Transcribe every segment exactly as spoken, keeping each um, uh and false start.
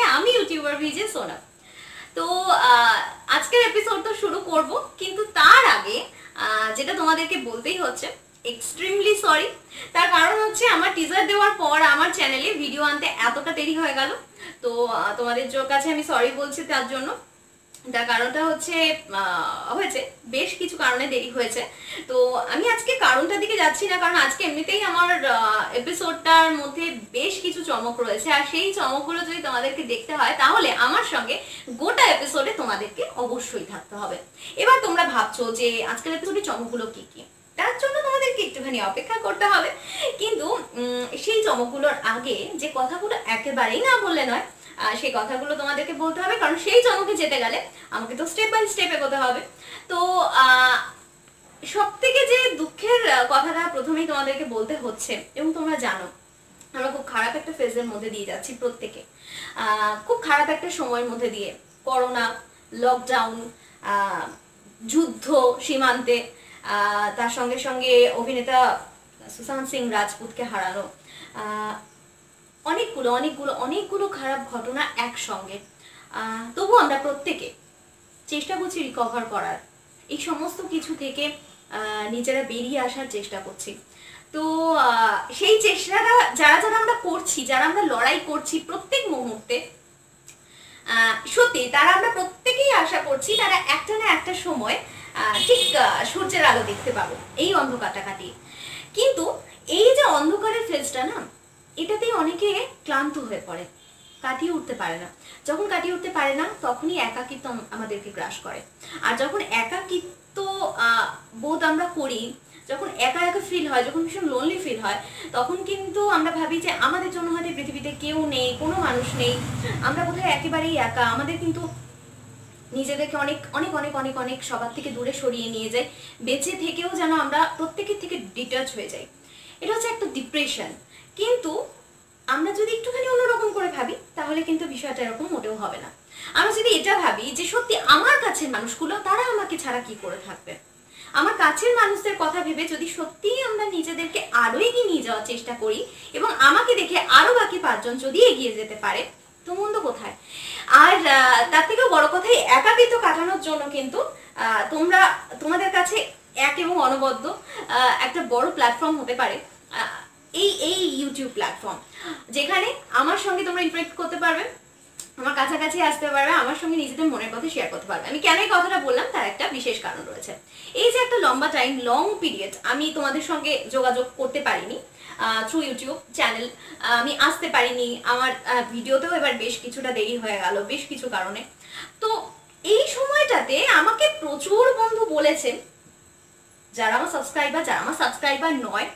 আমি ইউটিউবার ভিজে সোনা। তো আজকের এপিসোড তো শুরু করব, কিন্তু তার আগে যেটা তোমাদেরকে বলতেই হচ্ছে এক্সট্রিমলি সরি। তার কারণ হচ্ছে আমার টিজার দেওয়ার পর আমার চ্যানেলে ভিডিও আনতে এতটা দেরি হয়ে গেল। তো তোমাদের কাছে আমি সরি বলছি তার জন্য। তার কারণটা হচ্ছে হয়েছে বেশ কিছু কারণে দেরি হয়েছে। তো আমি আজকে কারণটার দিকে যাচ্ছি না, কারণ আজকে এমনিতেই আমার এপিসোডটার মধ্যে বেশ কিছু চমক রয়েছে, আর সেই চমকগুলো যদি তোমাদেরকে দেখতে হয় তাহলে আমার সঙ্গে গোটা এপিসোডে তোমাদেরকে অবশ্যই থাকতে হবে। এবার তোমরা ভাবছো যে আজকের এপিসোডে চমকগুলো কি কি, তার জন্য তোমাদেরকে একটুখানি অপেক্ষা করতে হবে। কিন্তু সেই চমকগুলোর আগে যে কথাগুলো একেবারেই না বললে নয়, সেই কথাগুলো তোমাদেরকে বলতে হবে, কারণ সেই চমকে যেতে গেলে আমাকে তো স্টেপ বাই স্টেপ এগোতে হবে। তো সব থেকে যে দুঃখের কথাটা প্রথমেই তোমাদেরকে বলতে হচ্ছে, এবং তোমরা জানো আমরা খুব খারাপ একটা ফেজের মধ্যে দিয়ে যাচ্ছি প্রত্যেকে, খুব খারাপ একটা সময়ের মধ্যে দিয়ে, করোনা, লকডাউন, যুদ্ধ সীমান্তে, তার সঙ্গে সঙ্গে অভিনেতা সুশান্ত সিং রাজপুতকে হারানো, অনেকগুলো অনেকগুলো অনেকগুলো খারাপ ঘটনা একসঙ্গে। তবু আমরা প্রত্যেকে চেষ্টা করছি রিকভার করার, এই সমস্ত কিছু থেকে নিজেরা বেরিয়ে আসার চেষ্টা করছি। তো সেই চেষ্টাটা যারা যারা আমরা করছি, যারা আমরা লড়াই করছি প্রত্যেক মুহূর্তে, সত্যি তারা আমরা প্রত্যেকেই আশা করছি তারা একটা না একটা সময় ঠিক সূর্যের আলো দেখতে পাবো এই অন্ধকারটা কাটিয়ে। কিন্তু এই যে অন্ধকারের ফেজটা না, এটাতেই অনেকে ক্লান্ত হয়ে পড়ে, কাটিয়ে উঠতে পারে না। যখন কাটিয়ে উঠতে পারে না তখনই একাকিত্ব আমাদেরকে গ্রাস করে। আর যখন একাকিত্ব বোধ আমরা করি, যখন একা একা ফিল হয়, যখন ভীষণ লোনলি ফিল হয়, তখন কিন্তু আমরা ভাবি যে আমাদের জন্য হয়তো পৃথিবীতে কেউ নেই, কোনো মানুষ নেই, আমরা বোধহয় একেবারেই একা। আমাদের কিন্তু নিজেদেরকে অনেক অনেক অনেক অনেক অনেক সবার থেকে দূরে সরিয়ে নিয়ে যায়, বেঁচে থেকেও যেন আমরা প্রত্যেকের থেকে ডিটাচ হয়ে যাই। এটা হচ্ছে একটা ডিপ্রেশন। কিন্তু আমরা যদি একটুখানি অন্যরকম করে ভাবি তাহলে কিন্তু বিষয়টা এরকম মোটেও হবে না। আমরা যদি এটা ভাবি যে সত্যি আমার কাছের মানুষগুলো তারা আমাকে ছাড়া কি করে থাকবে, আমার কাছের মানুষদের কথা ভেবে যদি সত্যিই আমরা নিজেদেরকে আরো এগিয়ে নিয়ে যাওয়ার চেষ্টা করি, এবং আমাকে দেখে আরো বাকি পাঁচজন যদি এগিয়ে যেতে পারে, তো মন্দ কোথায়। আর তার থেকেও বড় কথা, একাকিত্ব কাটানোর জন্য কিন্তু তোমরা তোমাদের কাছে এক এবং অনবদ্য একটা বড় প্ল্যাটফর্ম হতে পারে এই এই ইউটিউব প্ল্যাটফর্ম, যেখানে আমার সঙ্গে তোমরা ইন্টারেক্ট করতে পারবে, আমার কাছাকাছি আসতে পারবে, আমার সঙ্গে নিজেদের মনের কথা শেয়ার করতে পারবে। আমি কেন এই কথাটা বললাম তার একটা বিশেষ কারণ রয়েছে। এই যে একটা লম্বা টাইম, লং পিরিয়ড আমি তোমাদের সঙ্গে যোগাযোগ করতে পারিনি থ্রু ইউটিউব চ্যানেল, আমি আসতে পারিনি, আমার ভিডিওতেও এবার বেশ কিছুটা দেরি হয়ে গেল বেশ কিছু কারণে। তো এই সময়টাতে আমাকে প্রচুর বন্ধু বলেছেন, যারা আমার সাবস্ক্রাইবার, যারা আমার সাবস্ক্রাইবার নয়,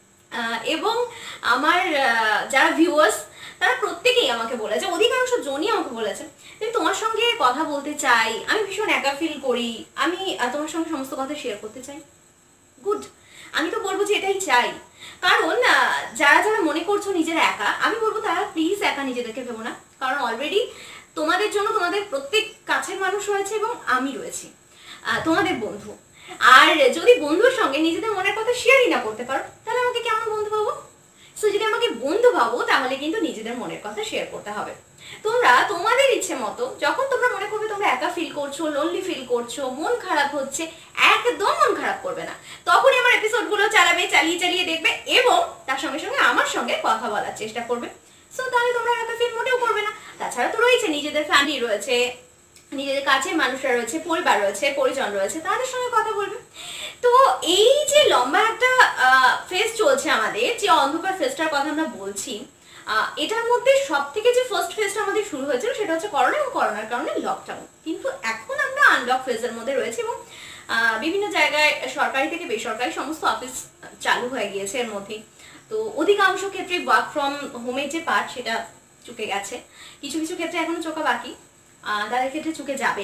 এবং আমার যারা ভিউয়ার্স, তারা প্রত্যেকেই আমাকে বলেছে, অধিকাংশ জনই আমাকে বলেছে যে তোমার সঙ্গে কথা বলতে চাই, আমি ভীষণ একা ফিল করি, আমি তোমার সঙ্গে সমস্ত কথা শেয়ার করতে চাই। গুড, আমি তো বলবো যে এটাই চাই। কারণ যারা যারা মনে করছো নিজেরা একা, আমি বলবো তারা প্লিজ একা নিজেদেরকে ভেবো না, কারণ অলরেডি তোমাদের জন্য তোমাদের প্রত্যেক কাছের মানুষ রয়েছে এবং আমি রয়েছি, তোমাদের বন্ধু। আর যদি বন্ধুর সঙ্গে নিজেদের মনের কথা শেয়ারই না করতে পারো, তাহলে আমাকে কেমন বন্ধু ভাবো? সো যদি আমাকে বন্ধু ভাবো তাহলে কিন্তু নিজেদের মনের কথা শেয়ার করতে হবে। তোমরা তোমাদের ইচ্ছে মতো, যখন তোমরা মনে করবে তোমরা একা ফিল করছো, লোনলি ফিল করছো, মন খারাপ হচ্ছে, একদম মন খারাপ করবে না, তখনই আমার এপিসোডগুলো চালাবে, চালিয়ে চালিয়ে দেখবে, এবং তার সঙ্গে সঙ্গে আমার সঙ্গে কথা বলার চেষ্টা করবে। সো তাহলে তোমরা একা ফিল মোটেও করবে না। তাছাড়া তো রয়েছে নিজেদের ফ্যামিলি রয়েছে, নিজেদের কাছের মানুষরা রয়েছে, পরিবার রয়েছে, পরিজন রয়েছে, তাদের সঙ্গে কথা বলবে। তো এই যে লম্বা একটা ফেজ চলছে আমাদের, যে অন্ধকার ফেজটার কথা আমরা বলছি, এটার মধ্যে সব থেকে যে ফার্স্ট ফেজটা আমাদের শুরু হয়েছিল সেটা হচ্ছে করোনা, এবং করোনার কারণে লকডাউন। কিন্তু এখন আমরা আনলক ফেজের মধ্যে রয়েছি, এবং বিভিন্ন জায়গায় সরকারি থেকে বেসরকারি সমস্ত অফিস চালু হয়ে গিয়েছে এর মধ্যেই। তো অধিকাংশ ক্ষেত্রে ওয়ার্ক ফ্রম হোমের যে পার্ট সেটা চুকে গেছে, কিছু কিছু ক্ষেত্রে এখনো চোখা বাকি, তাদের ক্ষেত্রে চুকে যাবে।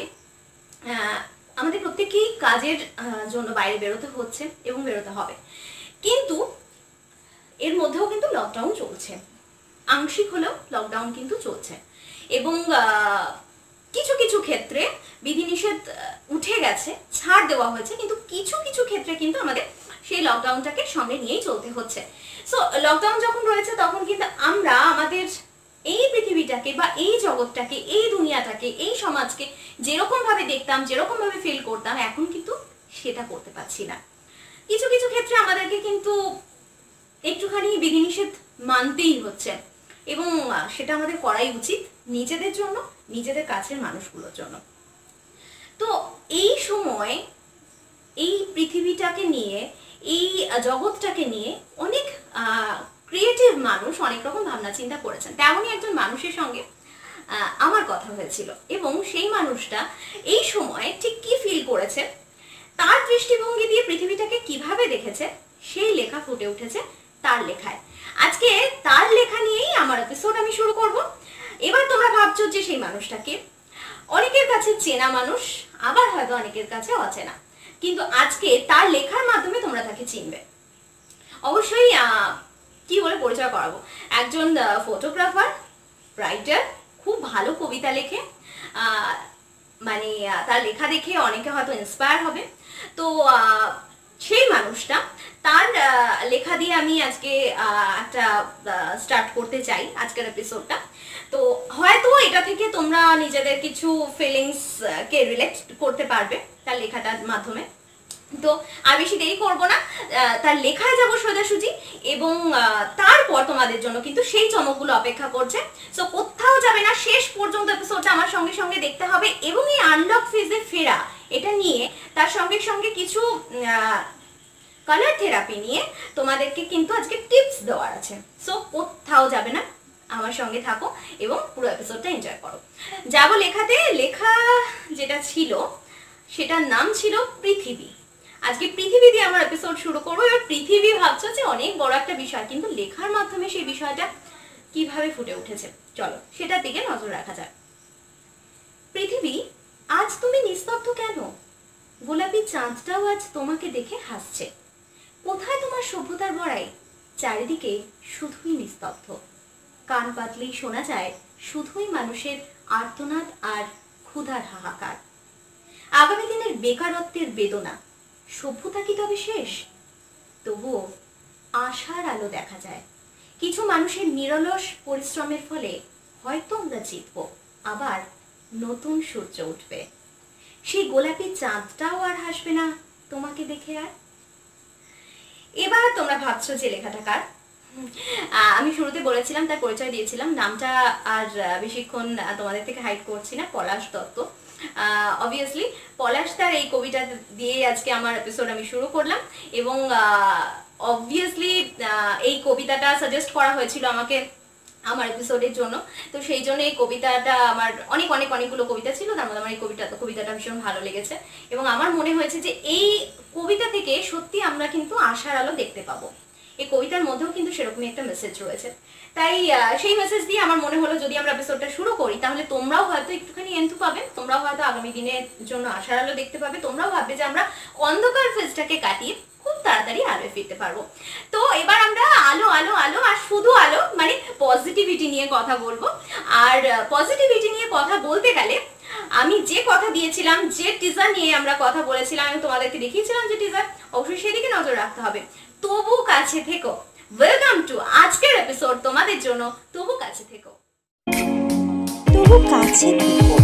আমাদের প্রত্যেকেই কাজের জন্য বাইরে বেরোতে হচ্ছে এবং বেরোতে হবে, কিন্তু এর মধ্যেও কিন্তু লকডাউন চলছে, আংশিক হলেও লকডাউন কিন্তু চলছে, এবং কিছু কিছু ক্ষেত্রে বিধিনিষেধ উঠে গেছে, ছাড় দেওয়া হয়েছে, কিন্তু কিছু কিছু ক্ষেত্রে কিন্তু আমাদের সেই লকডাউনটাকে সঙ্গে নিয়েই চলতে হচ্ছে। সো লকডাউন যখন রয়েছে তখন কিন্তু আমরা আমাদের এই পৃথিবীটাকে বা এই জগৎটাকে, এই দুনিয়াটাকে, এই সমাজকে যেরকম ভাবে দেখতাম, যেরকম ভাবে ফিল করতাম, এখন কিন্তু সেটা করতে পারছি না। কিছু কিছু ক্ষেত্রে আমাদেরকে কিন্তু একটুখানি বিধিনিষেধ মানতেই হচ্ছে, এবং সেটা আমাদের করাই উচিত, নিজেদের জন্য, নিজেদের কাছের মানুষগুলোর জন্য। তো এই সময় এই পৃথিবীটাকে নিয়ে, এই জগৎটাকে নিয়ে অনেক ক্রিয়েটিভ মানুষ অনেক রকম ভাবনা চিন্তা করেছেন। তেমনই একজন মানুষের সঙ্গে আমার কথা হয়েছিল, এবং সেই মানুষটা এই সময় ঠিক কি ফিল করেছে, তার দৃষ্টিভঙ্গি দিয়ে পৃথিবীটাকে কিভাবে দেখেছে, সেই লেখা ফুটে উঠেছে তার লেখায়। আজকে তার লেখা নিয়েই আমার এপিসোড আমি শুরু করব। এবার তোমরা ভাবছো যে সেই মানুষটাকে অনেকের কাছে চেনা মানুষ, আবার হয়তো অনেকের কাছে অচেনা, কিন্তু আজকে তার লেখার মাধ্যমে তোমরা তাকে চিনবে। অবশ্যই কি বলে পরিচয় করাবো, একজন ফটোগ্রাফার, রাইটার, খুব ভালো কবিতা লেখে, মানে তার লেখা দেখে অনেকে হয়তো ইন্সপায়ার হবে। তো সেই মানুষটা, তার লেখা দিয়ে আমি আজকে একটা স্টার্ট করতে চাই আজকের এপিসোডটা। তো হয়তো এটা থেকে তোমরা নিজেদের কিছু ফিলিংসকে রিলেট করতে পারবে তার লেখাটার মাধ্যমে। তো আর বেশি দেরি করব না, তার লেখায় যাবো সোজাসুজি, এবং তারপর তোমাদের জন্য কিন্তু সেই চমকগুলো অপেক্ষা করছে। সো কোথাও যাবে না, শেষ পর্যন্ত এপিসোডটা আমার সঙ্গে সঙ্গে দেখতে হবে। এবং এই আনলক ফেজে ফেরা, এটা নিয়ে তার সঙ্গে সঙ্গে কিছু কালার থেরাপি নিয়ে তোমাদেরকে কিন্তু আজকে টিপস দেওয়ার আছে। সো কোথাও যাবে না, আমার সঙ্গে থাকো এবং পুরো এপিসোডটা এনজয় করো। যাবো লেখাতে। লেখা যেটা ছিল সেটার নাম ছিল পৃথিবী। আজকে পৃথিবী দিয়ে আমার এপিসোড শুরু করবো। এবার পৃথিবী ভাবছো যে অনেক বড় একটা বিষয়, কিন্তু লেখার মাধ্যমে সেই বিষয়টা কিভাবে ফুটে উঠেছে, চলো সেটার দিকে নজর রাখা যাক। পৃথিবী, আজ তুমি নিস্তব্ধ কেন? গোলাপি চাঁদটাও আজ তোমাকে দেখে হাসছে। কোথায় তোমার সভ্যতার বড়াই? চারিদিকে শুধুই নিস্তব্ধ। কান পাতলেই শোনা যায় শুধুই মানুষের আর্তনাদ আর ক্ষুধার হাহাকার। আগামী দিনের বেকারত্বের বেদনা। সভ্যতা কি তবে শেষ? তবুও আশার আলো দেখা যায়। কিছু মানুষের নিরলস পরিশ্রমের ফলে হয়তো আমরা জিতব, আবার নতুন সূর্য উঠবে। সেই গোলাপি চাঁদটাও আর হাসবে না তোমাকে দেখে আর। এবার তোমরা ভাবছো যে লেখাটা কার। আমি শুরুতে বলেছিলাম, তার পরিচয় দিয়েছিলাম, নামটা আর বেশিক্ষণ তোমাদের থেকে হাইড করছি না, পলাশ দত্ত। অবভিয়াসলি পলাশ তার এই কবিতা দিয়ে আজকে আমার এপিসোড আমি শুরু করলাম, এবং অবভিয়াসলি এই কবিতাটা সাজেস্ট করা হয়েছিল আমাকে আমার এপিসোডের জন্য। তো সেই জন্য এই কবিতাটা, আমার অনেক অনেক অনেকগুলো কবিতা ছিল, তার মধ্যে আমার এই কবিতা কবিতাটা ভীষণ ভালো লেগেছে, এবং আমার মনে হয়েছে যে এই কবিতা থেকে সত্যি আমরা কিন্তু আশার আলো দেখতে পাবো। এই কবিতার মধ্যেও কিন্তু সেরকমই একটা মেসেজ রয়েছে। তাই সেই মেসেজ দিয়ে আমার মনে হলো যদি আমরা এপিসোডটা শুরু করি, তাহলে তোমরাও হয়তো একটুখানি এন্থু পাবে, তোমরাও হয়তো আগামী দিনের জন্য আশার আলো দেখতে পাবে, তোমরাও ভাববে যে আমরা অন্ধকার ফেজটাকে কাটিয়ে খুব তাড়াতাড়ি আলোয় ফিরতে পারবো। তো এবার আমরা আলো আলো আলো আর শুধু আলো, মানে পজিটিভিটি নিয়ে কথা বলবো। আর পজিটিভিটি নিয়ে কথা বলতে গেলে আমি যে কথা দিয়েছিলাম, যে টিজার নিয়ে আমরা কথা বলেছিলাম, আমি তোমাদেরকে দেখিয়েছিলাম যে টিজার, অবশ্যই সেদিকে নজর রাখতে হবে। তবু কাছে থেকো। ওয়েলকাম টু আজকের এপিসোড তোমাদের জন্য তবু কাছে থেকো। তবু কাছে থেকো।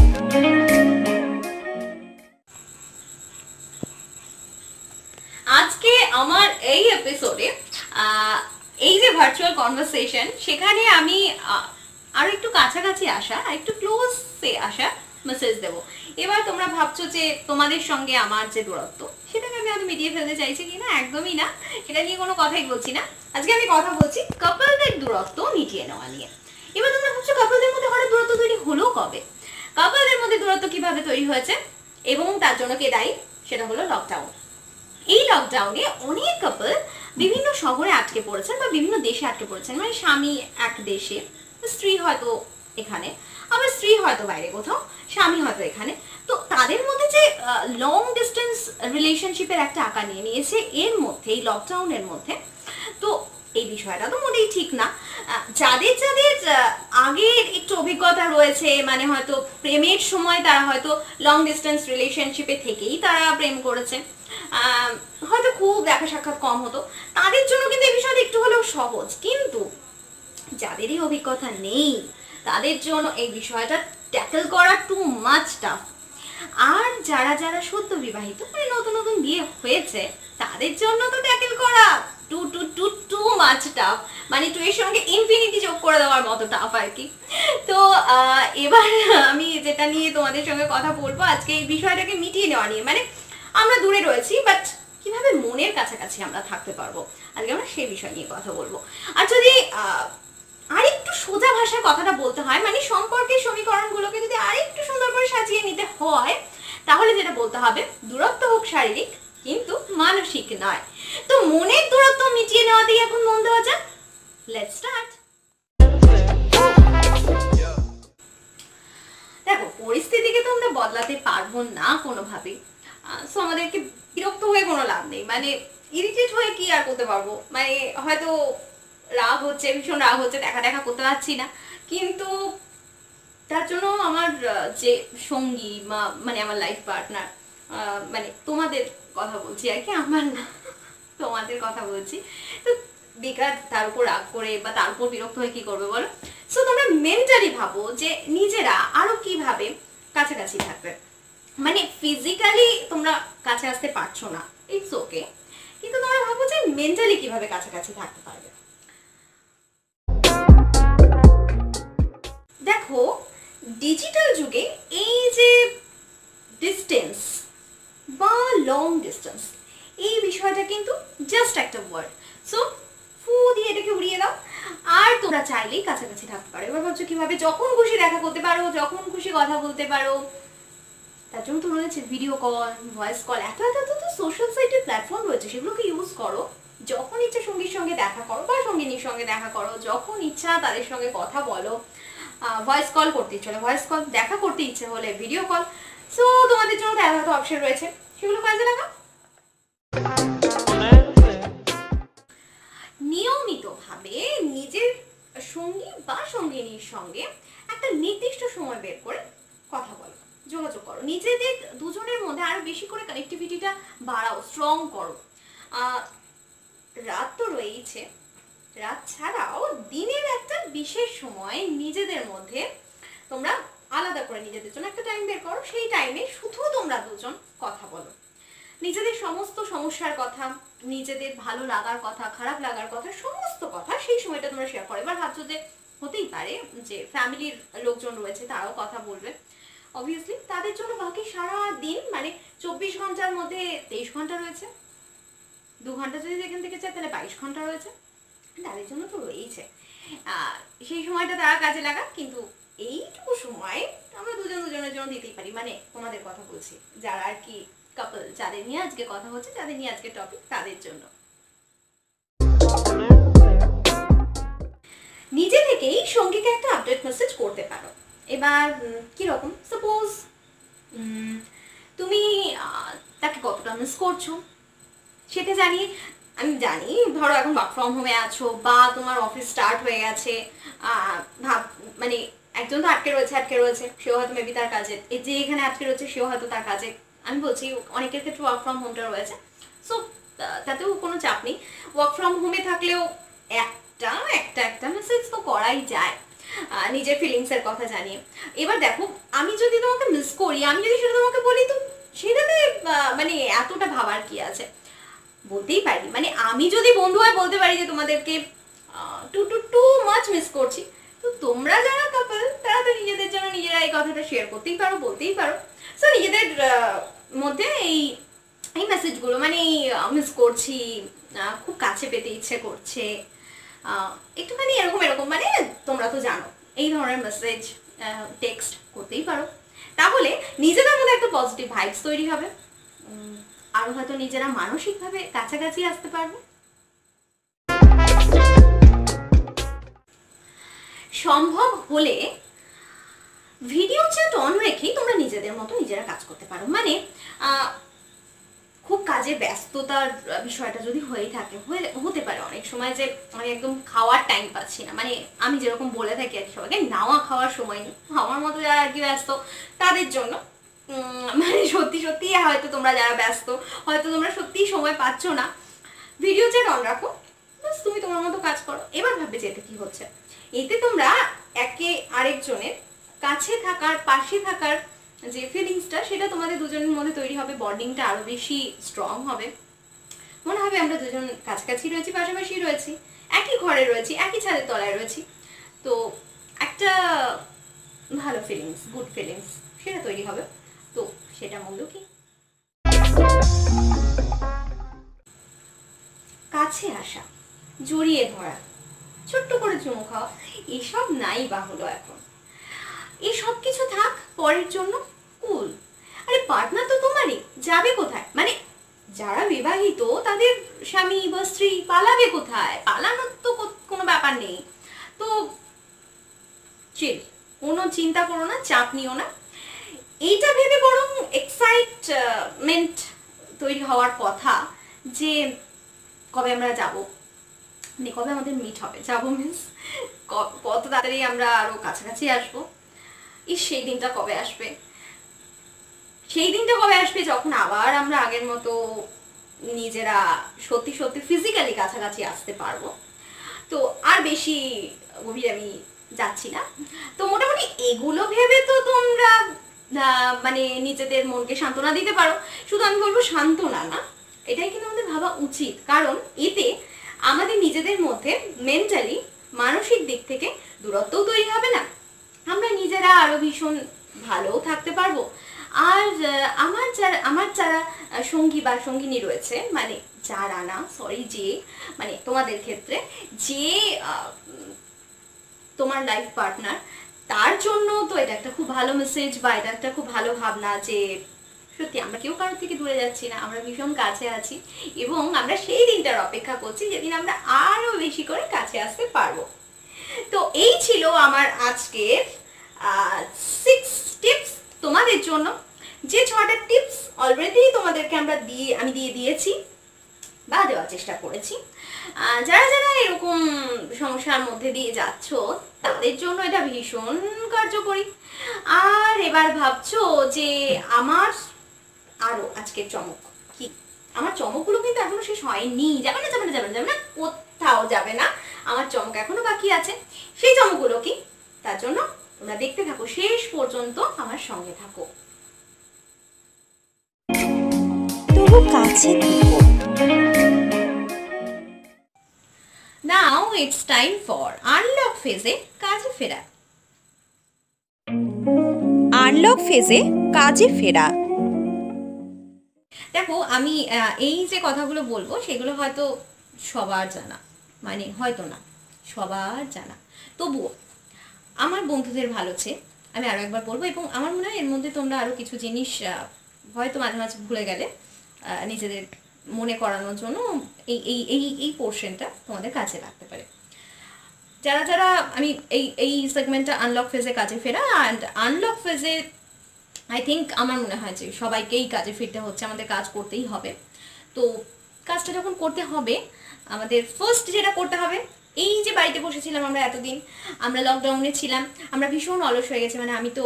আজকে আমার এই এপিসোডে এই যে ভার্চুয়াল কনভারসেশন, সেখানে আমি আরো একটু কাছাকাছি আসা, আর একটু ক্লোজে আসা মেসেজ দেবো। এবার তোমরা ভাবছো যে তোমাদের সঙ্গে আমার যে দূরত্ব, সেটাকে আমি হয়তো মিটিয়ে ফেলতে চাইছি কিনা, একদমই না, সেটা নিয়ে কোনো কথাই বলছি না। আজকে আমি কথা বলছি কাপলদের দূরত্ব মিটিয়ে নেওয়া নিয়ে। এবার তোমরা ভাবছো কাপলদের মধ্যে হঠাৎ দূরত্ব তৈরি হলো কবে? কাপলদের মধ্যে দূরত্ব কিভাবে তৈরি হয়েছে এবং তার জন্য কে দায়ী, সেটা হলো লকডাউন। এই লকডাউনে অনেক কাপল বিভিন্ন শহরে আটকে পড়েছেন বা বিভিন্ন দেশে আটকে পড়েছেন, মানে স্বামী এক দেশে, স্ত্রী হয়তো এখানে, আবার স্ত্রী হয়তো বাইরে কোথাও, স্বামী হয়তো এখানে। তো তাদের মধ্যে যে লং ডিস্টেন্স রিলেশনশিপের একটা আকার নিয়ে নিয়েছে এর মধ্যে, এই লকডাউনের মধ্যে। তো এই বিষয়টা তো মোটেই ঠিক না। যাদের যাদের আগের একটু অভিজ্ঞতা রয়েছে, মানে হয়তো প্রেমের সময় তারা হয়তো লং ডিস্টেন্স রিলেশনশিপে থেকেই তারা প্রেম করেছে, হয়তো খুব দেখা সাক্ষাৎ কম হতো, তাদের জন্য কিন্তু এই বিষয়টা একটু হলেও সহজ। কিন্তু যাদের এই অভিজ্ঞতা নেই, তাদের জন্য এই বিষয়টা ট্যাকল করা টু মাচ টাফ। আর যারা যারা সদ্য বিবাহিত মানে নতুন নতুন বিয়ে হয়েছে তাদের জন্য তো ট্যাকল করা too too too too much tough, মানে টু এর সঙ্গে ইনফিনিটি যোগ করে দেওয়ার মতো টাফ আর কি। তো এবার আমি যেটা নিয়ে তোমাদের সঙ্গে কথা বলবো আজকে, এই বিষয়টাকে মিটিয়ে নেওয়া নিয়ে, মানে আমরা দূরে রয়েছি বাট কিভাবে মনের কাছাকাছি আমরা থাকতে পারবো, আজকে আমরা সেই বিষয় নিয়ে কথা বলবো। আর যদি আরেকটু সোজা ভাষায় কথাটা বলতে হয়, মানে সম্পর্কের সমীকরণগুলোকে যদি আরেকটু সুন্দর করে সাজিয়ে নিতে হয়, তাহলে যেটা বলতে হবে দূরত্ব হোক শারীরিক কিন্তু মানসিক নয়। তো মনের দূরত্ব মিটিয়ে নেওয়াতেই এখন মন দেওয়া যাক। Let's start. দেখো, পরিস্থিতিকে তো আমরা বদলাতে পারবো না কোনোভাবেই, সো আমাদেরকে বিরক্ত হয়ে কোনো লাভ নেই, মানে ইরিটেট হয়ে কি আর করতে পারবো, মানে হয়তো রাগ হচ্ছে, ভীষণ রাগ হচ্ছে, দেখা দেখা করতে পারছি না, কিন্তু তার জন্য আমার যে সঙ্গী মানে আমার লাইফ পার্টনার, মানে তোমাদের কথা বলছি আর কি, আমার না তোমাদের কথা বলছি, তো বেকার তার উপর রাগ করে বা তার উপর বিরক্ত হয়ে কি করবে বলো। সো তোমরা মেন্টালি ভাবো যে নিজেরা আরো কিভাবে কাছাকাছি থাকবে, মানে ফিজিক্যালি তোমরা কাছে আসতে পারছো না, ইটস ওকে, কিন্তু তোমরা ভাবো যে মেন্টালি কিভাবে কাছাকাছি থাকতে পারবে। দেখো, ডিজিটাল যুগে এই যে ডিস্টেন্স বা লং ডিস্টেন্স, এই বিষয়টা কিন্তু জাস্ট একটা ওয়ার্ড, সো ফু দিয়ে এটাকে উড়িয়ে দাও আর তোমরা চাইলেই কাছাকাছি থাকতে পারো। এবার ভাবছো কিভাবে, যখন খুশি দেখা করতে পারো, যখন খুশি কথা বলতে পারো, তার জন্য তো রয়েছে ভিডিও কল, ভয়েস কল, এত এত এত তো সোশ্যাল সাইটের প্ল্যাটফর্ম রয়েছে, সেগুলোকে ইউজ করো। যখন ইচ্ছা সঙ্গীর সঙ্গে দেখা করো বা সঙ্গিনীর সঙ্গে দেখা করো, যখন ইচ্ছা তাদের সঙ্গে কথা বলো, ভয়েস কল করতে ইচ্ছে হলে ভয়েস কল, দেখা করতে ইচ্ছে হলে ভিডিও কল। সো তোমাদের জন্য তো এত এত অপশন রয়েছে, সেগুলো কাজে লাগা। নিয়মিতভাবে নিজের সঙ্গী বা সঙ্গিনীর সঙ্গে একটা নির্দিষ্ট সময় বের করে কথা বলো, যোগাযোগ করো, নিজেদের দুজনের মধ্যে আরো বেশি করে কানেক্টিভিটিটা বাড়াও, স্ট্রং করো। রাত তো রয়েছে, রাত ছাড়াও দিনের একটা বিশেষ সময় নিজেদের মধ্যে তোমরা আলাদা করে নিজেদের জন্য একটা টাইম বের করো, সেই টাইমে শুধু তোমরা দুজন কথা বলো, নিজেদের সমস্ত সমস্যার কথা, নিজেদের ভালো লাগার কথা, খারাপ লাগার কথা, সমস্ত কথা সেই সময়টা তোমরা শেয়ার করো। এবার ভাবছো যে হতেই পারে যে ফ্যামিলির লোকজন রয়েছে, তারাও কথা বলবে, অবভিয়াসলি তাদের জন্য বাকি সারা দিন মানে চব্বিশ ঘন্টার মধ্যে তেইশ ঘন্টা রয়েছে, দু ঘন্টা যদি এখান থেকে চায় তাহলে বাইশ ঘন্টা রয়েছে, তাদের জন্য তো রয়েছে। সেই সময়টা তারা কাজে লাগা, কিন্তু এইটুকু সময় আমরা দুজন দুজনের জন্য দিতেই পারি, মানে তোমাদের কথা বলছি যারা আর কি কাপল, যাদের নিয়ে আজকে কথা হচ্ছে, যাদের নিয়ে আজকে টপিক, তাদের জন্য। নিজে থেকেই সঙ্গীকে একটা আপডেট মেসেজ করতে পারো। এবার কিরকম, সাপোজ তুমি তাকে কতটা মিস করছো সেটা জানি, আমি জানি ধরো এখন ওয়ার্ক ফ্রম হোমে আছো বা তোমার অফিস স্টার্ট হয়ে গেছে, ভাব মানে একজন তো আটকে রয়েছে আটকে রয়েছে সেও হয়তো মেবি তার কাজে, যে এখানে আটকে রয়েছে সেও হয়তো তার কাজে, আমি বলছি অনেকের ক্ষেত্রে ওয়ার্ক ফ্রম হোমটা রয়েছে, সো তাতেও কোনো চাপ নেই। ওয়ার্ক ফ্রম হোমে থাকলেও একটা একটা একটা মেসেজ তো করাই যায় নিজের ফিলিংসের কথা জানিয়ে। এবার দেখো, আমি যদি তোমাকে মিস করি, আমি যদি সেটা তোমাকে বলি, তো সেটাতে মানে এতটা ভাবার কি আছে, বলতেই পারি, মানে আমি যদি বন্ধু হয়ে বলতে পারি যে তোমাদেরকে too too too much miss করছি, তো তোমরা যারা কাপল তারা তো নিজেদের জন্য নিজেরা এই কথাটা শেয়ার করতেই পারো, বলতেই পারো। সো নিজেদের মধ্যে এই এই মেসেজগুলো, মানে মিস করছি, খুব কাছে পেতে ইচ্ছে করছে, একটুখানি এরকম এরকম, মানে তোমরা তো জানো এই ধরনের মেসেজ টেক্সট করতেই পারো, তাহলে নিজেদের মধ্যে একটা পজিটিভ ভাইবস তৈরি হবে, আরো হয়তো নিজেরা মানসিকভাবে কাছাকাছি আসতে পারবে। সম্ভব হলে ভিডিও চ্যাট অন রেখেই তোমরা নিজেদের মতো নিজেরা কাজ করতে পারো, মানে খুব কাজে ব্যস্ততার বিষয়টা যদি হয়ে থাকে, হতে পারে অনেক সময় যে আমি একদম খাওয়ার টাইম পাচ্ছি না, মানে আমি যেরকম বলে থাকি আর কি সবাইকে, নাওয়া খাওয়ার সময় নেই, আমার মতো যারা আর কি ব্যস্ত তাদের জন্য, মানে সত্যি সত্যি হয়তো তোমরা যারা ব্যস্ত, হয়তো তোমরা সত্যিই সময় পাচ্ছ না, ভিডিও চ্যাট অন রাখো, বাস তুমি তোমার মতো কাজ করো। এবার ভাববে যে এতে কি হচ্ছে, এতে তোমরা একে আরেকজনের কাছে থাকার, পাশে থাকার যে ফিলিংসটা, সেটা তোমাদের দুজনের মধ্যে তৈরি হবে, বন্ডিংটা আরো বেশি স্ট্রং হবে। মনে হবে আমরা দুজন কাছাকাছি রয়েছি, পাশাপাশি রয়েছি, একই ঘরে রয়েছি, একই ছাদের তলায় রয়েছি। তো একটা ভালো ফিলিংস, গুড ফিলিংস সেটা তৈরি হবে। তো সেটা মূল্য কি? কাছে আসা, জড়িয়ে ধরা, ছোট্ট করে চুমু খাওয়া, এসব নাই বা হলো এখন। এই সব কিছু থাক পরের জন্য, কুল। আরে পার্টনার তো তোমারই, যাবে কোথায়? মানে যারা বিবাহিত তাদের স্বামী বা স্ত্রী পালাবে কোথায়? পালানোর তো কোনো ব্যাপার নেই। তো চিল, কোনো চিন্তা করো না, চাপ নিও না। এইটা ভেবে বরং এক্সাইটমেন্ট তৈরি হওয়ার কথা যে কবে আমরা যাব, মানে কবে আমাদের মিট হবে। যাবো মিন্স কত তাড়াতাড়ি আমরা আরো কাছাকাছি আসবো। ইস, সেই দিনটা কবে আসবে? সেই দিনটা কবে আসবে যখন আবার আমরা আগের মতো নিজেরা সত্যি সত্যি ফিজিক্যালি কাছাকাছি আসতে পারবো। তো আর বেশি গভীর আমি যাচ্ছি না। তো মোটামুটি এগুলো ভেবে তো তোমরা মানে নিজেদের মনকে সান্ত্বনা দিতে পারো। শুধু আমি বলবো সান্ত্বনা না, এটাই কিন্তু আমাদের ভাবা উচিত, কারণ এতে আমাদের নিজেদের মধ্যে মেন্টালি, মানসিক দিক থেকে দূরত্বও তৈরি হবে না, আমরা নিজেরা আরো ভীষণ ভালোও থাকতে পারবো। আর আমার যারা আমার যারা সঙ্গী বা সঙ্গিনী রয়েছে, মানে যারা না সরি যে মানে তোমাদের ক্ষেত্রে যে তোমার লাইফ পার্টনার, তার জন্য তো এটা একটা খুব ভালো মেসেজ বা এটা একটা খুব ভালো ভাবনা যে সত্যি আমরা কেউ কারোর থেকে দূরে যাচ্ছি না, আমরা ভীষণ কাছে আছি এবং আমরা সেই দিনটার অপেক্ষা করছি যেদিন আমরা আরো বেশি করে কাছে আসতে পারবো। তো এই ছিল আমার আজকের সিক্স টিপস তোমাদের জন্য। যে ছটা টিপস অলরেডি তোমাদেরকে আমরা দিয়ে আমি দিয়ে দিয়েছি বা দেওয়ার চেষ্টা করেছি। যারা যারা এরকম সমস্যার মধ্যে দিয়ে যাচ্ছ তাদের জন্য এটা ভীষণ কার্যকরী। আর এবার ভাবছো যে আমার আরো আজকের চমক কি? আমার চমকগুলো কিন্তু এখনো শেষ হয়নি। যাবে না যাবে না যাবে না যাবে না কোথাও যাবে না, আমার চমক এখনো বাকি আছে। সেই চমকগুলো কি? তার জন্য তোমরা দেখতে থাকো, শেষ পর্যন্ত আমার সঙ্গে থাকো। তবু কাছে থেকো। Now it's time for unlock ফেজে কাজে ফেরা। আনলক ফেজে কাজে ফেরা। দেখো, আমি এই যে কথাগুলো বলবো সেগুলো হয়তো সবার জানা, মানে হয়তো না সবার জানা, তবুও আমার বন্ধুদের ভালো চেয়ে আমি আরো একবার বলবো। এবং আমার মনে হয় এর মধ্যে তোমরা আরো কিছু জিনিস হয়তো মাঝে মাঝে ভুলে গেলে নিজেদের মনে করানোর জন্য এই এই এই এই পোর্শনটা তোমাদের কাজে লাগতে পারে। যারা যারা আমি এই এই সেগমেন্টটা আনলক ফেজে কাজে ফেরা, অ্যান্ড আনলক ফেজে আই থিঙ্ক আমার মনে হয় যে সবাইকেই কাজে ফিরতে হচ্ছে, আমাদের কাজ করতেই হবে। তো কাজটা যখন করতে হবে, আমাদের ফার্স্ট যেটা করতে হবে, এই যে বাড়িতে বসেছিলাম আমরা এতদিন, আমরা লকডাউনে ছিলাম, আমরা ভীষণ অলস হয়ে গেছি, মানে আমি তো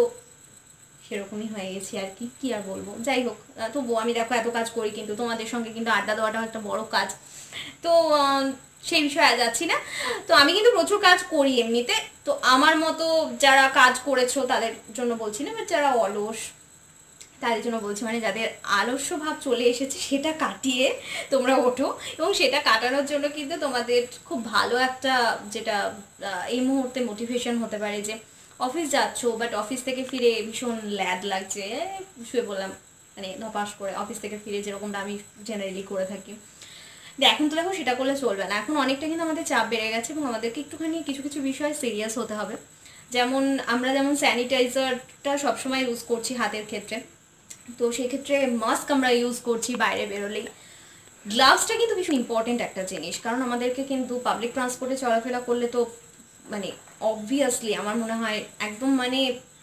সেরকমই হয়ে গেছি আর কি, কি আর বলবো। যাই হোক, তবুও আমি দেখো এত কাজ করি, কিন্তু তোমাদের সঙ্গে কিন্তু আড্ডা দেওয়াটাও একটা বড় কাজ। তো সেই বিষয়ে আজ যাচ্ছি না। তো আমি কিন্তু প্রচুর কাজ করি এমনিতে। তো আমার মতো যারা কাজ করেছো তাদের জন্য বলছি না, বাট যারা অলস তাদের জন্য বলছি, মানে যাদের আলস্য ভাব চলে এসেছে সেটা কাটিয়ে তোমরা ওঠো। এবং সেটা কাটানোর জন্য কিন্তু তোমাদের খুব ভালো একটা যেটা এই মুহূর্তে মোটিভেশন হতে পারে যে অফিস যাচ্ছ, বাট অফিস থেকে ফিরে ভীষণ ল্যাড লাগছে, শুয়ে বললাম মানে নপাস করে অফিস থেকে ফিরে, যেরকমটা আমি জেনারেলি করে থাকি। এখন তো দেখো সেটা করলে চলবে না, এখন অনেকটা কিন্তু আমাদের চাপ বেড়ে গেছে এবং আমাদেরকে একটুখানি কিছু কিছু বিষয়ে সিরিয়াস হতে হবে। যেমন আমরা যেমন স্যানিটাইজারটা সবসময় ইউজ করছি হাতের ক্ষেত্রে, তো সেক্ষেত্রে মাস্ক আমরা ইউজ করছি বাইরে বেরোলেই। গ্লাভসটা কিন্তু ভীষণ ইম্পর্টেন্ট একটা জিনিস, কারণ আমাদেরকে কিন্তু পাবলিক ট্রান্সপোর্টে চলাফেরা করলে তো মানে অবভিয়াসলি আমার মনে হয় একদম মানে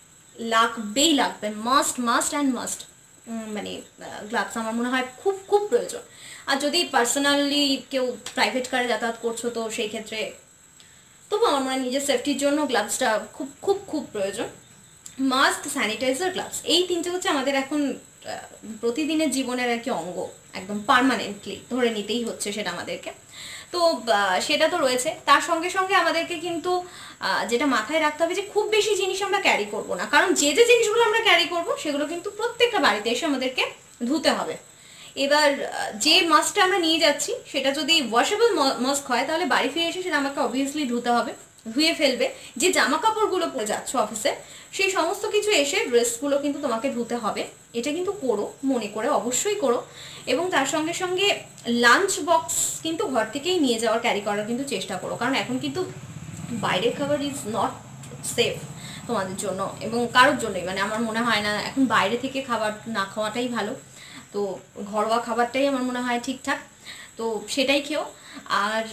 লাগবেই লাগবে, মাস্ট মাস্ট অ্যান্ড মাস্ট মানে গ্লাভস আমার মনে হয় খুব খুব প্রয়োজন। আর যদি পার্সোনালি কেউ প্রাইভেট কারে যাতায়াত করছো তো সেই ক্ষেত্রে তবু আমার মনে হয় নিজের সেফটির জন্য গ্লাভসটা খুব খুব খুব প্রয়োজন। মাস্ক, স্যানিটাইজার, গ্লাভস, এই তিনটে হচ্ছে আমাদের এখন প্রতিদিনের জীবনের আর কি অঙ্গ, একদম পার্মানেন্টলি ধরে নিতেই হচ্ছে সেটা আমাদেরকে। তো সেটা তো রয়েছে। তার সঙ্গে সঙ্গে আমাদেরকে কিন্তু যেটা মাথায় রাখতে হবে যে খুব বেশি জিনিস আমরা ক্যারি করব না, কারণ যে যে জিনিসগুলো আমরা ক্যারি করব সেগুলো কিন্তু প্রত্যেকটা বাড়িতে এসে আমাদেরকে ধুতে হবে। এবার যে মাস্কটা আমরা নিয়ে যাচ্ছি সেটা যদি ওয়াশেবল মাস্ক হয় তাহলে বাড়ি ফিরে এসে সেটা আমাকে অবভিয়াসলি ধুতে হবে, ধুয়ে ফেলবে। যে জামা কাপড়গুলো পরে যাচ্ছ অফিসে সেই সমস্ত কিছু এসে ড্রেসগুলো কিন্তু তোমাকে ধুতে হবে। এটা কিন্তু করো, মনে করে অবশ্যই করো। এবং তার সঙ্গে সঙ্গে লাঞ্চ বক্স কিন্তু ঘর থেকেই নিয়ে যাওয়ার, ক্যারি করার কিন্তু চেষ্টা করো, কারণ এখন কিন্তু বাইরের খাবার ইজ নট সেফ তোমাদের জন্য এবং কারোর জন্যই। মানে আমার মনে হয় না এখন বাইরে থেকে খাবার না খাওয়াটাই ভালো। তো ঘরোয়া খাবারটাই আমার মনে হয় ঠিকঠাক, তো সেটাই খেও। আর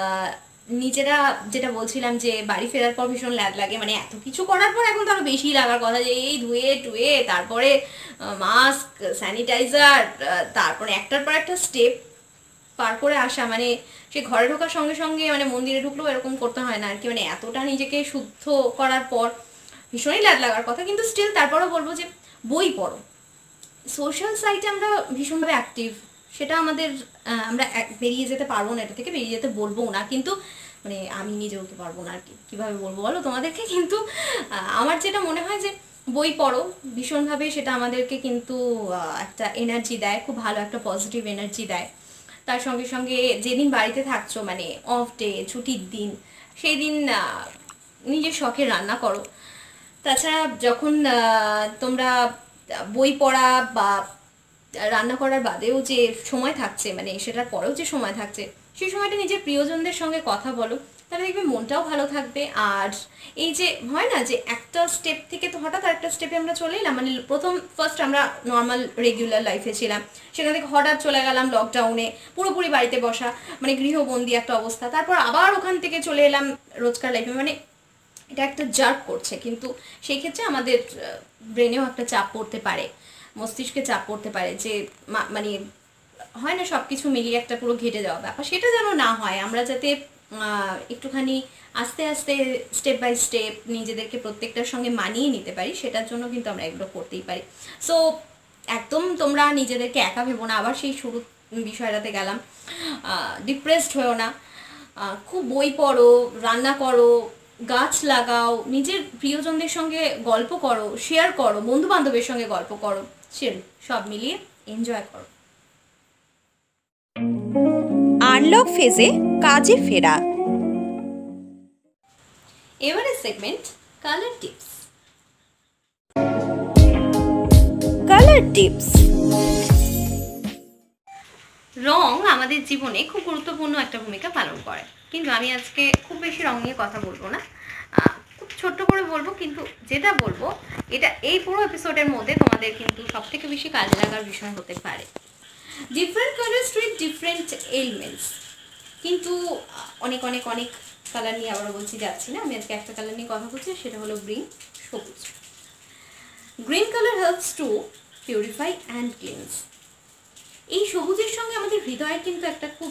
নিজেরা যেটা বলছিলাম যে বাড়ি ফেরার পর ভীষণ ল্যাদ লাগে, মানে এত কিছু করার পর এখন তো আরো বেশি লাগার কথা, যে এই ধুয়ে টুয়ে তারপরে মাস্ক, স্যানিটাইজার, তারপরে একটার পর একটা স্টেপ পার করে আসা, মানে সে ঘরে ঢোকার সঙ্গে সঙ্গে মানে মন্দিরে ঢুকলেও এরকম করতে হয় না আর কি, মানে এতটা নিজেকে শুদ্ধ করার পর ভীষণই ল্যাদ লাগার কথা। কিন্তু স্টিল তারপরেও বলবো যে বই পড়ো। সোশ্যাল সাইটে আমরা ভীষণভাবে অ্যাক্টিভ, সেটা আমাদের আমরা বেরিয়ে যেতে পারবো না, এটা থেকে বেরিয়ে যেতে বলবো না, কিন্তু মানে আমি নিজেও তো পারবো না আর কি, কীভাবে বলবো বলো তোমাদেরকে। কিন্তু আমার যেটা মনে হয় যে বই পড়ো ভীষণভাবে, সেটা আমাদেরকে কিন্তু একটা এনার্জি দেয়, খুব ভালো একটা পজিটিভ এনার্জি দেয়। তার সঙ্গে সঙ্গে যেদিন বাড়িতে থাকছো মানে অফ ডে, ছুটির দিন, সেই দিন নিজের শখে রান্না করো। তাছাড়া যখন তোমরা বই পড়া বা রান্না করার বাদেও যে সময় থাকছে, মানে সেটার পরেও যে সময় থাকছে, সেই সময়টা নিজের প্রিয়জনদের সঙ্গে কথা বলো, তাহলে দেখবে মনটাও ভালো থাকবে। আর এই যে হয় না যে একটা স্টেপ থেকে তো হঠাৎ আরেকটা স্টেপে আমরা চলে এলাম, মানে প্রথম ফার্স্ট আমরা নর্মাল রেগুলার লাইফে ছিলাম, সেখান থেকে হঠাৎ চলে গেলাম লকডাউনে, পুরোপুরি বাড়িতে বসা, মানে গৃহবন্দী একটা অবস্থা, তারপর আবার ওখান থেকে চলে এলাম রোজকার লাইফে, মানে এটা একটা জার্ক করছে। কিন্তু সেই ক্ষেত্রে আমাদের ব্রেনেও একটা চাপ পড়তে পারে, মস্তিষ্কে চাপ পড়তে পারে, যে মানে হয় না সব কিছু মিলিয়ে একটা পুরো ঘেটে যাওয়া ব্যাপার, সেটা যেন না হয়। আমরা যাতে একটুখানি আস্তে আস্তে স্টেপ বাই স্টেপ নিজেদেরকে প্রত্যেকটার সঙ্গে মানিয়ে নিতে পারি, সেটার জন্য কিন্তু আমরা এগুলো করতেই পারি। সো একদম তোমরা নিজেদেরকে একা ভেবো না, আবার সেই শুরু বিষয়টাতে গেলাম, ডিপ্রেসড হয়েও না, খুব বই পড়ো, রান্না করো, গাছ লাগাও, নিজের প্রিয়জনদের সঙ্গে গল্প করো, শেয়ার করো, বন্ধু বান্ধবের সঙ্গে গল্প করো, চিল, সব মিলিয়ে এনজয় করো। আনলক ফেজে কাজে ফেরা। এবারে segment colour tips. Colour tips. রং আমাদের জীবনে খুব গুরুত্বপূর্ণ একটা ভূমিকা পালন করে, কিন্তু আমি আজকে খুব বেশি রং নিয়ে কথা বলবো না, খুব ছোট্ট করে বলবো, কিন্তু যেটা বলবো এটা এই পুরো এপিসোডের মধ্যে তোমাদের কিন্তু সব থেকে বেশি কাজে লাগার বিষয় হতে পারে। Different colours with different elements, কিন্তু অনেক অনেক অনেক কালার নিয়ে আবার বলছি যাচ্ছি না, আমি আজকে একটা কালার নিয়ে কথা বলছি, সেটা হলো গ্রিন, সবুজ। Green colour helps to purify and cleanse. এই সবুজের সঙ্গে আমাদের হৃদয়ের কিন্তু একটা খুব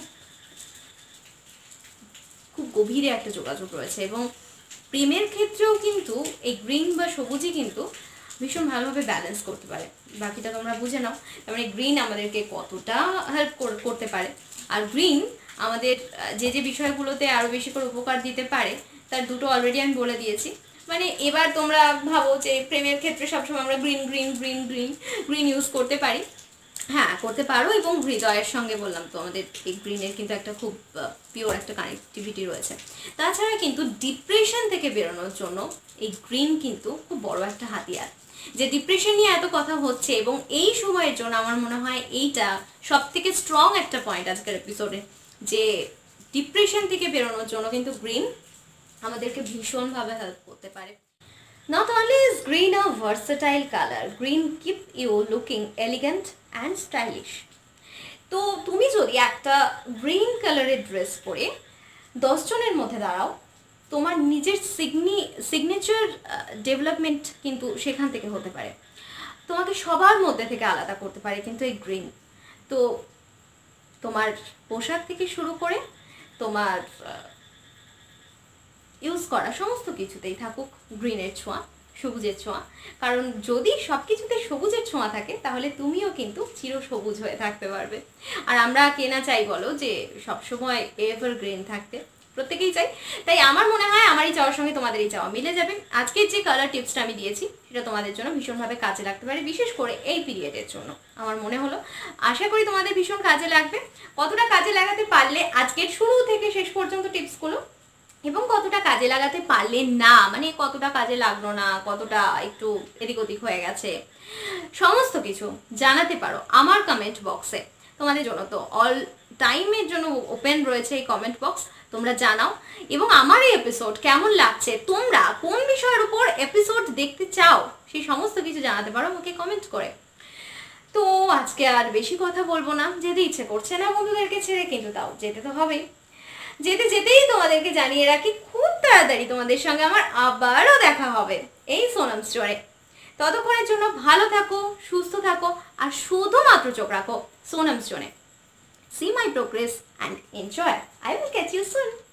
খুব গভীরে একটা যোগাযোগ রয়েছে, এবং প্রেমের ক্ষেত্রেও কিন্তু এই গ্রিন বা সবুজই কিন্তু ভীষণ ভালোভাবে ব্যালেন্স করতে পারে। বাকিটা তোমরা বুঝে নাও, তার মানে গ্রিন আমাদেরকে কতটা হেল্প করতে পারে। আর গ্রিন আমাদের যে যে বিষয়গুলোতে আরও বেশি করে উপকার দিতে পারে তার দুটো অলরেডি আমি বলে দিয়েছি। মানে এবার তোমরা ভাবো যে প্রেমের ক্ষেত্রে সবসময় আমরা green green green green green use করতে পারি, হ্যাঁ করতে পারো, এবং হৃদয়ের সঙ্গে বললাম তো আমাদের এই গ্রিনের কিন্তু একটা খুব পিওর একটা কানেক্টিভিটি রয়েছে। তাছাড়া কিন্তু ডিপ্রেশন থেকে বেরোনোর জন্য এই গ্রিন কিন্তু খুব বড় একটা হাতিয়ার। যে ডিপ্রেশন নিয়ে এত কথা হচ্ছে, এবং এই সময়ের জন্য আমার মনে হয় এইটা সব থেকে স্ট্রং একটা পয়েন্ট আজকের এপিসোডে, যে ডিপ্রেশন থেকে বেরোনোর জন্য কিন্তু গ্রিন আমাদেরকে ভীষণভাবে হেল্প করতে পারে। Not only is green a versatile color, green keep you looking elegant and stylish. তো তুমি যদি একটা গ্রিন কালারের ড্রেস পরে দশ জনের মধ্যে দাঁড়াও, তোমার নিজের সিগনি সিগনেচার ডেভেলপমেন্ট কিন্তু সেখান থেকে হতে পারে, তোমাকে সবার মধ্যে থেকে আলাদা করতে পারে কিন্তু এই গ্রিন। তো তোমার পোশাক থেকে শুরু করে তোমার ইউজ করা সমস্ত কিছুতেই থাকুক গ্রিনের ছোঁয়া, সবুজের ছোঁয়া, কারণ যদি সব কিছুতে সবুজের ছোঁয়া থাকে তাহলে তুমিও কিন্তু চির সবুজ হয়ে থাকতে পারবে। আর আমরা কেনা চাই বলো যে সবসময় এভারগ্রিন থাকতে, প্রত্যেকেই চাই। তাই আমার মনে হয় আমার এই চাওয়ার সঙ্গে তোমাদের এই চাওয়া মিলে যাবে। আজকের যে কালার টিপসটা আমি দিয়েছি সেটা তোমাদের জন্য ভীষণভাবে কাজে লাগতে পারে, বিশেষ করে এই পিরিয়ডের জন্য আমার মনে হলো। আশা করি তোমাদের ভীষণ কাজে লাগবে। কতটা কাজে লাগাতে পারলে আজকের শুরু থেকে শেষ পর্যন্ত টিপসগুলো, এবং কতটা কাজে লাগাতে পারলে না, মানে কতটা কাজে লাগলো না, কতটা একটু এদিক ওদিক হয়ে গেছে, সমস্ত কিছু জানাতে পারো আমার কমেন্ট বক্সে। তোমাদের জন্য তো অল টাইমের জন্য ওপেন রয়েছে এই কমেন্ট বক্স, তোমরা জানাও। এবং আমার এই এপিসোড কেমন লাগছে, তোমরা কোন বিষয়ের উপর এপিসোড দেখতে চাও, সেই সমস্ত কিছু জানাতে পারো আমাকে কমেন্ট করে। তো আজকে আর বেশি কথা বলবো না, যেতে ইচ্ছে করছে না বন্ধুদেরকে ছেড়ে, কিন্তু তাও যেতে তো হবেই। যেতে যেতেই তোমাদেরকে জানিয়ে রাখি খুব তাড়াতাড়ি তোমাদের সঙ্গে আমার আবারও দেখা হবে এই সোনাম স্টোরে। ততক্ষণের জন্য ভালো থাকো, সুস্থ থাকো, আর শুধুমাত্র চোখ রাখো সোনাম স্টোরে। See my progress and enjoy. I will catch you soon.